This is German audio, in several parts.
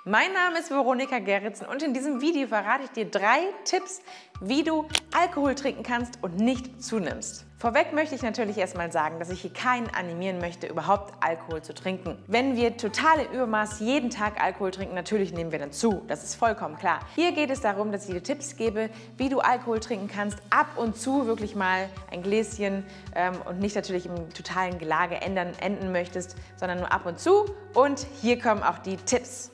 Mein Name ist Veronika Gerritsen und in diesem Video verrate ich dir 3 Tipps, wie du Alkohol trinken kannst und nicht zunimmst. Vorweg möchte ich natürlich erstmal sagen, dass ich hier keinen animieren möchte, überhaupt Alkohol zu trinken. Wenn wir total im Übermaß jeden Tag Alkohol trinken, natürlich nehmen wir dann zu. Das ist vollkommen klar. Hier geht es darum, dass ich dir Tipps gebe, wie du Alkohol trinken kannst, ab und zu wirklich mal ein Gläschen und nicht natürlich im totalen Gelage enden möchtest, sondern nur ab und zu. Und hier kommen auch die Tipps.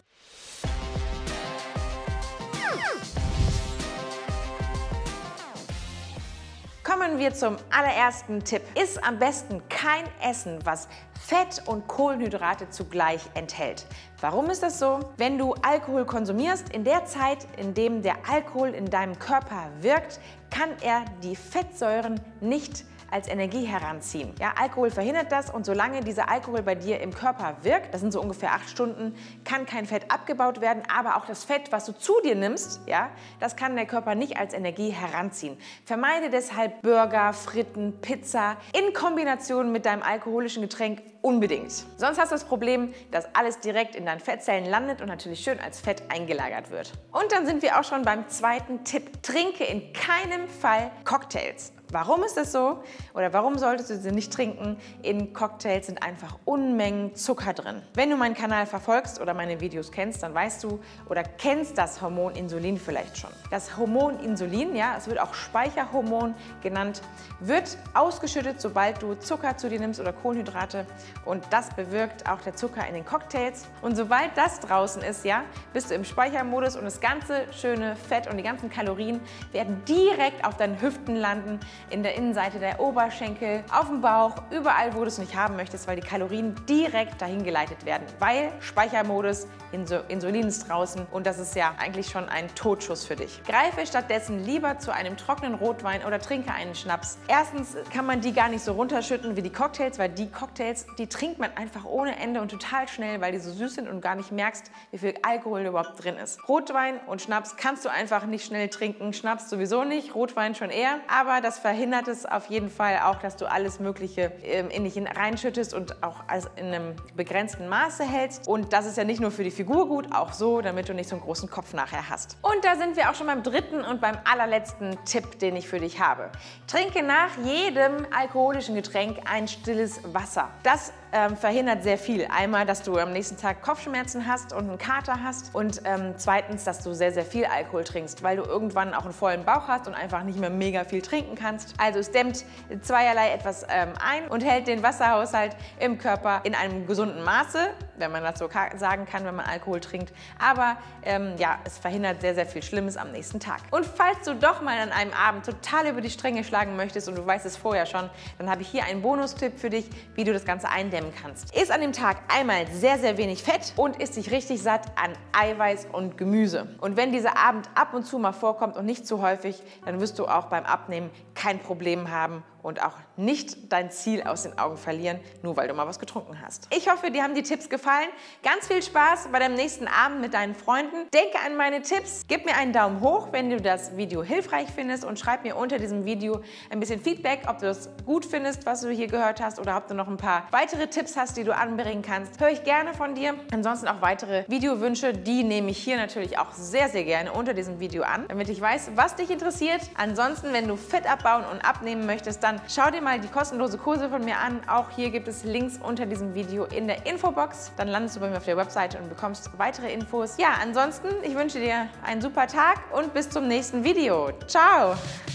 Kommen wir zum allerersten Tipp. Iss am besten kein Essen, was Fett und Kohlenhydrate zugleich enthält. Warum ist das so? Wenn du Alkohol konsumierst, in der Zeit, in dem der Alkohol in deinem Körper wirkt, kann er die Fettsäuren nicht als Energie heranziehen. Ja, Alkohol verhindert das und solange dieser Alkohol bei dir im Körper wirkt, das sind so ungefähr 8 Stunden, kann kein Fett abgebaut werden, aber auch das Fett, was du zu dir nimmst, ja, das kann der Körper nicht als Energie heranziehen. Vermeide deshalb Burger, Fritten, Pizza in Kombination mit deinem alkoholischen Getränk unbedingt. Sonst hast du das Problem, dass alles direkt in deinen Fettzellen landet und natürlich schön als Fett eingelagert wird. Und dann sind wir auch schon beim zweiten Tipp. Trinke in keinem Fall Cocktails. Warum ist das so? Oder warum solltest du sie nicht trinken? In Cocktails sind einfach Unmengen Zucker drin. Wenn du meinen Kanal verfolgst oder meine Videos kennst, dann weißt du oder kennst das Hormon Insulin vielleicht schon. Das Hormon Insulin, ja, es wird auch Speicherhormon genannt, wird ausgeschüttet, sobald du Zucker zu dir nimmst oder Kohlenhydrate. Und das bewirkt auch der Zucker in den Cocktails. Und sobald das draußen ist, ja, bist du im Speichermodus und das ganze schöne Fett und die ganzen Kalorien werden direkt auf deinen Hüften landen, in der Innenseite der Oberschenkel, auf dem Bauch, überall, wo du es nicht haben möchtest, weil die Kalorien direkt dahin geleitet werden, weil Speichermodus, Insulin ist draußen und das ist ja eigentlich schon ein Totschuss für dich. Greife stattdessen lieber zu einem trockenen Rotwein oder trinke einen Schnaps. Erstens kann man die gar nicht so runterschütten wie die Cocktails, weil die Cocktails, die trinkt man einfach ohne Ende und total schnell, weil die so süß sind und gar nicht merkst, wie viel Alkohol überhaupt drin ist. Rotwein und Schnaps kannst du einfach nicht schnell trinken, Schnaps sowieso nicht, Rotwein schon eher, aber das verhindert es auf jeden Fall auch, dass du alles Mögliche in dich reinschüttest und auch in einem begrenzten Maße hältst. Und das ist ja nicht nur für die Figur gut, auch so, damit du nicht so einen großen Kopf nachher hast. Und da sind wir auch schon beim dritten und beim allerletzten Tipp, den ich für dich habe. Trinke nach jedem alkoholischen Getränk ein stilles Wasser. Das verhindert sehr viel. Einmal, dass du am nächsten Tag Kopfschmerzen hast und einen Kater hast und zweitens, dass du sehr, sehr viel Alkohol trinkst, weil du irgendwann auch einen vollen Bauch hast und einfach nicht mehr mega viel trinken kannst. Also es dämmt zweierlei etwas ein und hält den Wasserhaushalt im Körper in einem gesunden Maße, wenn man das so sagen kann, wenn man Alkohol trinkt. Aber ja, es verhindert sehr, sehr viel Schlimmes am nächsten Tag. Und falls du doch mal an einem Abend total über die Stränge schlagen möchtest und du weißt es vorher schon, dann habe ich hier einen Bonustipp für dich, wie du das Ganze eindämmen kannst. Iss an dem Tag einmal sehr, sehr wenig Fett und iss dich richtig satt an Eiweiß und Gemüse. Und wenn dieser Abend ab und zu mal vorkommt und nicht zu häufig, dann wirst du auch beim Abnehmen kein Problem haben und auch nicht dein Ziel aus den Augen verlieren, nur weil du mal was getrunken hast. Ich hoffe, dir haben die Tipps gefallen. Ganz viel Spaß bei deinem nächsten Abend mit deinen Freunden. Denke an meine Tipps. Gib mir einen Daumen hoch, wenn du das Video hilfreich findest und schreib mir unter diesem Video ein bisschen Feedback, ob du das gut findest, was du hier gehört hast oder ob du noch ein paar weitere Tipps hast, die du anbringen kannst. Höre ich gerne von dir. Ansonsten auch weitere Videowünsche, die nehme ich hier natürlich auch sehr, sehr gerne unter diesem Video an, damit ich weiß, was dich interessiert. Ansonsten, wenn du Fett abbauen und abnehmen möchtest, dann schau dir mal die kostenlose Kurse von mir an. Auch hier gibt es Links unter diesem Video in der Infobox. Dann landest du bei mir auf der Webseite und bekommst weitere Infos. Ja, ansonsten, ich wünsche dir einen super Tag und bis zum nächsten Video. Ciao!